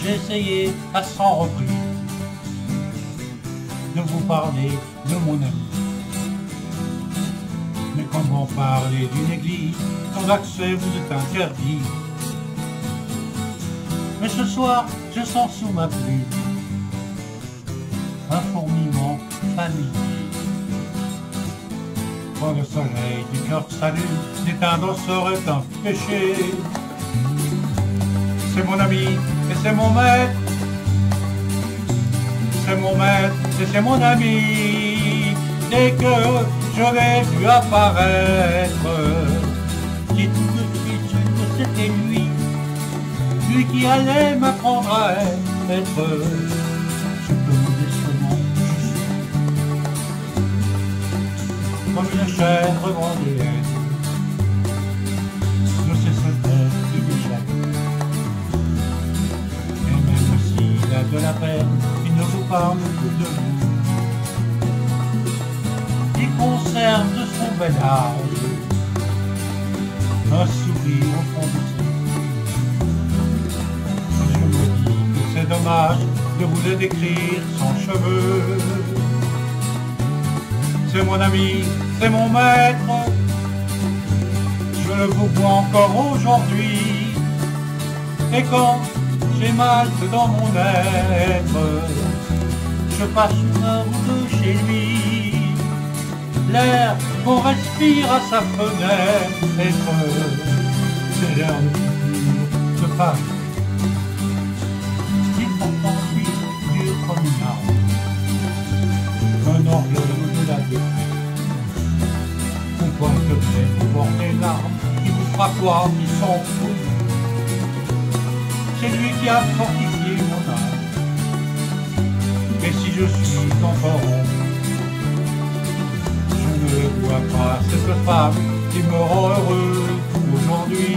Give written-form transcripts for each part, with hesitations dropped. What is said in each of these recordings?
j'ai essayé à 100 reprises de vous parler de mon ami. Mais quand vous parlez d'une église, sans accès vous est interdit. Mais ce soir, je sens sous ma plume un fourmillement familier. Quand le soleil du cœur s'allume, l'éteindre serait un péché. C'est mon ami et c'est mon maître. C'est mon maître et c'est mon ami. Dès que je l'ai vu apparaître, j'ai tout de suite su que c'était lui. Lui qui allait m'apprendre à être ce que modestement je suis. Comme une chèvre vendéenne, de ses secrets qui déchaînent. Et même s'il a de la peine, il ne vous parle que de vous. Il conserve de son bel âge un sourire au fond de ses yeux. Je me dis que c'est dommage de vous le décrire sans cheveux. C'est mon ami, c'est mon maître. Je le vous vois encore aujourd'hui. Et quand j'ai mal dans mon être, je passe une heure ou deux chez lui. L'air qu'on respire à sa fenêtre, c'est l'air de Paris. Il pourtant lui dure comme une arme, un orgueil de la défaite. Pourquoi que vous portez l'arme qui vous fera croire qu'ils sont fous? C'est lui qui a fortifié mon âme. Et si je suis encore je ne vois pas cette femme qui me rend heureux aujourd'hui.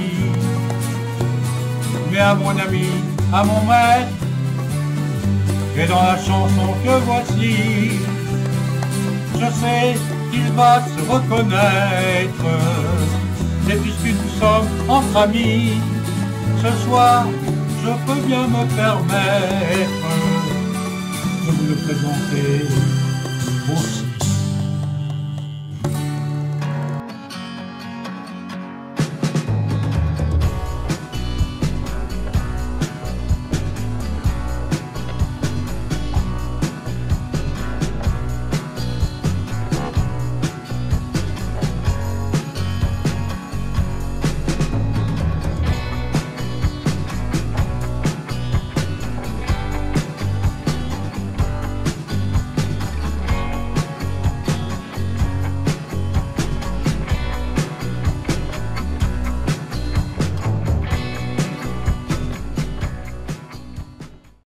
Mais à mon ami, à mon maître, et dans la chanson que voici, je sais qu'il va se reconnaître. Et puisque nous sommes entre amis, ce soir, je peux bien me permettre de vous le présenter aussi.